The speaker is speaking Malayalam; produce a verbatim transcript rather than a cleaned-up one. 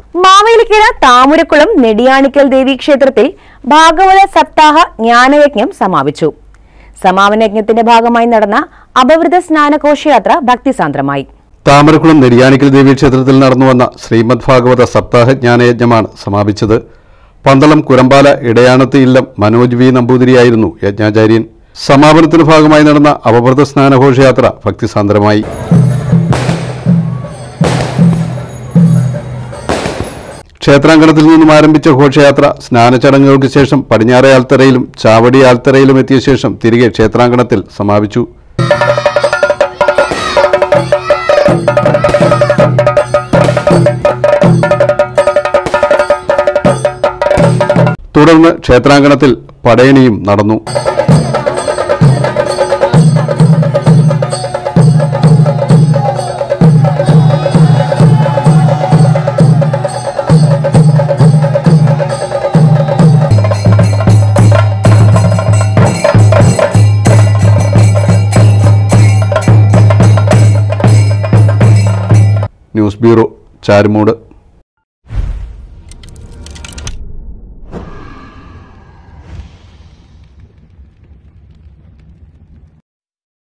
മാവേലിക്കര താമരക്കുളം നെടിയാണിക്കൽ ദേവി ക്ഷേത്രത്തിൽ ഭാഗവത സപ്താഹ ജ്ഞാനയജ്ഞം സമാപിച്ചു. സമാപന യജ്ഞത്തിന്റെ ഭാഗമായി നടന്ന അപവൃത സ്നാന ഘോഷയാത്ര ഭക്തിസാന്ദ്രമായി. താമരക്കുളം നെടിയാണിക്കൽ ദേവി ക്ഷേത്രത്തിൽ നടന്നുവന്ന ശ്രീമദ് ഭാഗവത സപ്താഹ ജ്ഞാനയജ്ഞമാണ് സമാപിച്ചത്. പന്തളം കുരമ്പാല ഇടയാണത്ത് ഇല്ലം മനോജ് വി നമ്പൂതിരിയായിരുന്നു യജ്ഞാചാര്യൻ. സമാപനത്തിന് ഭാഗമായി നടന്ന അപവൃത സ്നാന ഘോഷയാത്ര ഭക്തിസാന്ദ്രമായി. ക്ഷേത്രാങ്കണത്തിൽ നിന്നും ആരംഭിച്ച ഘോഷയാത്ര സ്നാന ചടങ്ങുകൾക്ക് ശേഷം പടിഞ്ഞാറേ ആൽത്തറയിലും ചാവടി ആൽത്തറയിലും എത്തിയ ശേഷം തിരികെ ക്ഷേത്രാങ്കണത്തിൽ സമാപിച്ചു. തുടർന്ന് ക്ഷേത്രാങ്കണത്തിൽ പടയണിയും നടന്നു. News bureau, Charummood.